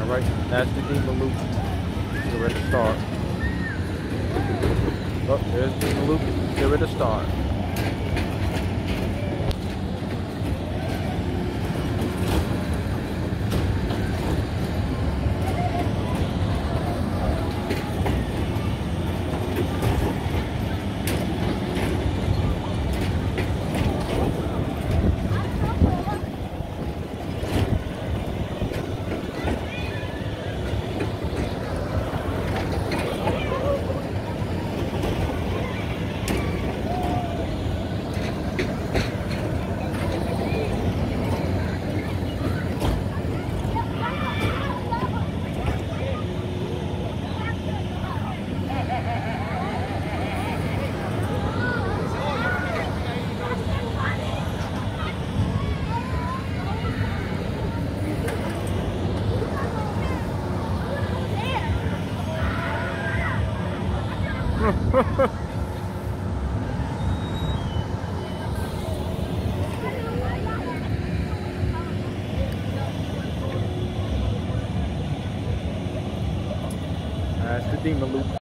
Alright, that's the Demon Loop. Get ready to start. Oh, there's Demon Loop. Get ready to start. That's the Demon Loop.